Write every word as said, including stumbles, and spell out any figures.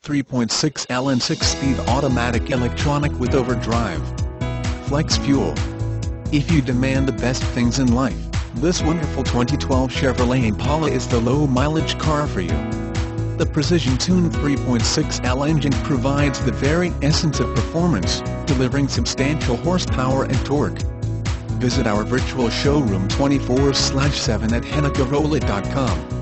three point six L and six-speed automatic electronic with overdrive. Flex fuel. If you demand the best things in life, this wonderful twenty twelve Chevrolet Impala is the low-mileage car for you. The precision-tuned three point six L engine provides the very essence of performance, delivering substantial horsepower and torque. Visit our virtual showroom twenty-four seven at henna chevrolet dot com.